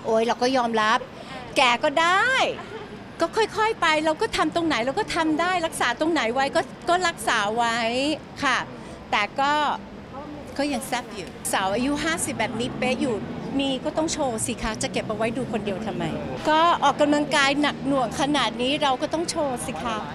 โอ้ยเราก็ยอมรับแก่ก็ได้ก็ค่อยๆไปเราก็ทำตรงไหนเราก็ทำได้รักษาตรงไหนไว้ก็รักษาไว้ค่ะแต่ก็ยังแซ่บอยู่สาวอายุ50แบบนี้เป๊ะอยู่มีก็ต้องโชว์สิคะจะเก็บเอาไว้ดูคนเดียวทำไมก็ออกกำลังกายหนักหน่วงขนาดนี้เราก็ต้องโชว์สิคะ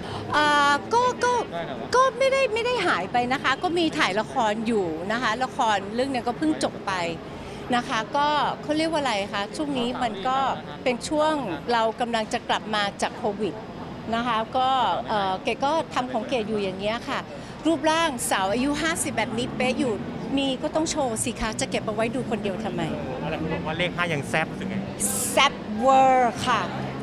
ก็ไม่ได้หายไปนะคะก็มีถ่ายละครอยู่นะคะละครเรื่องนี้ก็เพิ่งจบไปนะคะก็เขาเรียกว่าอะไรคะช่วงนี้มันก็เป็นช่วงเรากำลังจะกลับมาจากโควิดนะคะก็เก๋ก็ทำของเก๋อยู่อย่างเงี้ยค่ะรูปร่างสาวอายุ50แบบนี้เป๊ะอยู่มีก็ต้องโชว์สิคะจะเก็บเอาไว้ดูคนเดียวทำไมอะไรคุณบอกว่าเลข5ยังแซ่บถึงไงแซ่บเวอร์ค่ะ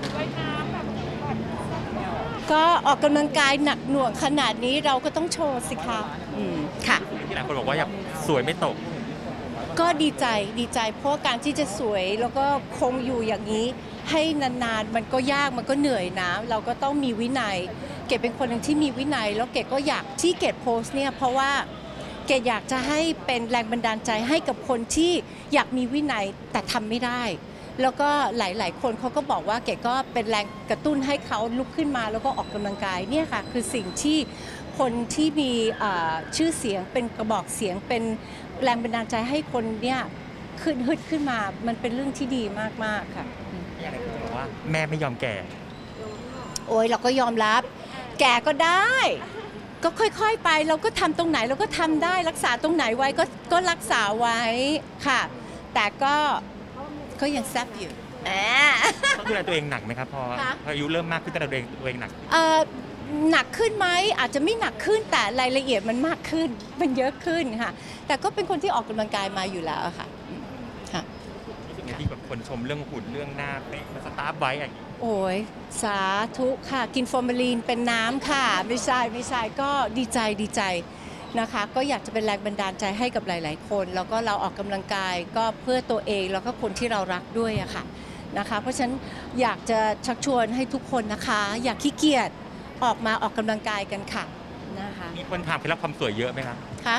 ก็ออกกำลังกายหนักหน่วงขนาดนี้เราก็ต้องโชว์สิคะค่ะที่หลายคนบอกว่าอยากสวยไม่ตกก็ดีใจเพราะการที่จะสวยแล้วก็คงอยู่อย่างนี้ให้นานๆมันก็ยากมันก็เหนื่อยนะเราก็ต้องมีวินัยเกดเป็นคนหนึ่งที่มีวินัยแล้วเกดก็อยากที่เกดโพสต์เนี่ยเพราะว่าเกดอยากจะให้เป็นแรงบันดาลใจให้กับคนที่อยากมีวินัยแต่ทำไม่ได้แล้วก็หลายๆคนเขาก็บอกว่าเกดก็เป็นแรงกระตุ้นให้เขาลุกขึ้นมาแล้วก็ออกกำลังกายเนี่ยค่ะคือสิ่งที่คนที่มีชื่อเสียงเป็นกระบอกเสียงเป็นแรงบันดาลใจให้คนเนี่ยฮึดขึ้นมามันเป็นเรื่องที่ดีมากๆค่ะอย่างไรคุณบอกว่าแม่ไม่ยอมแก่โอ้ยเราก็ยอมรับแก่ก็ได้ก็ค่อยๆไปเราก็ทำตรงไหนเราก็ทำได้รักษาตรงไหนไว้ก็รักษาไว้ค่ะแต่ก็ยังแซ่บอยู่ต้องดูแลตัวเองหนักไหมครับพออายุเริ่มมากขึ้นแต่ตัวเองหนักหนักขึ้นไหมอาจจะไม่หนักขึ้นแต่รายละเอียดมันมากขึ้นมันเยอะขึ้นค่ะแต่ก็เป็นคนที่ออกกำลังกายมาอยู่แล้วค่ะที่แบบคนชมเรื่องหุ่นเรื่องหน้าเป๊ะสตาร์ฟไว้อย่างนี้โอ้ยสาธุค่ะกินฟอร์มาลีนเป็นน้ำค่ะไม่ใช่ก็ดีใจนะคะก็อยากจะเป็นแรงบันดาลใจให้กับหลายๆคนแล้วก็เราออกกำลังกายก็เพื่อตัวเองแล้วก็คนที่เรารักด้วยอะค่ะนะคะเพราะฉะนั้นอยากจะชักชวนให้ทุกคนนะคะอย่าขี้เกียจออกมาออกกำลังกายกันค่ะนะคะมีคนถามเคล็ดลับความสวยเยอะไหมครับคะ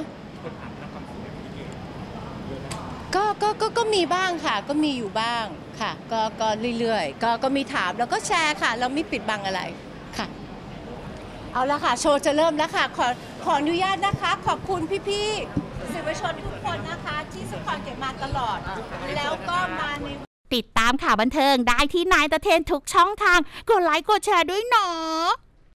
ก็มีบ้างค่ะก็มีอยู่บ้างค่ะก็เรื่อยๆก็มีถามแล้วก็แชร์ค่ะเราไม่ปิดบังอะไรค่ะเอาละค่ะโชว์จะเริ่มแล้วค่ะขออนุญาตนะคะขอบคุณพี่ๆสื่อมวลชนทุกคนนะคะที่สปอร์ตเก็บมาตลอดแล้วก็มาในติดตามข่าวบันเทิงได้ที่นายตะเทนทุกช่องทางกดไลค์กดแชร์ด้วยเนาะ